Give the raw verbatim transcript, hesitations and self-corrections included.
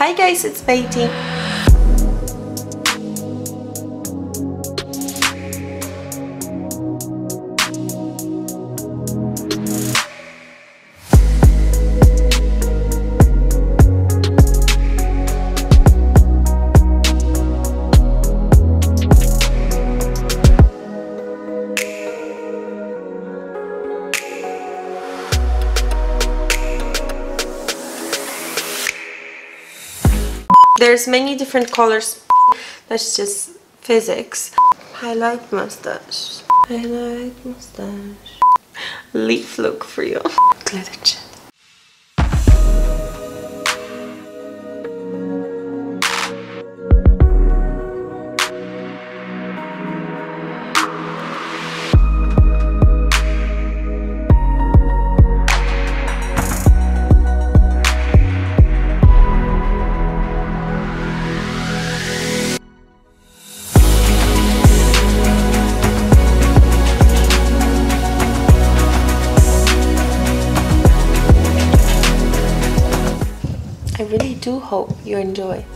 Hi guys, it's Peitee. There's many different colors. That's just physics. Highlight mustache. Highlight mustache. Leaf look for you. Glitter chin. I really do hope you enjoy.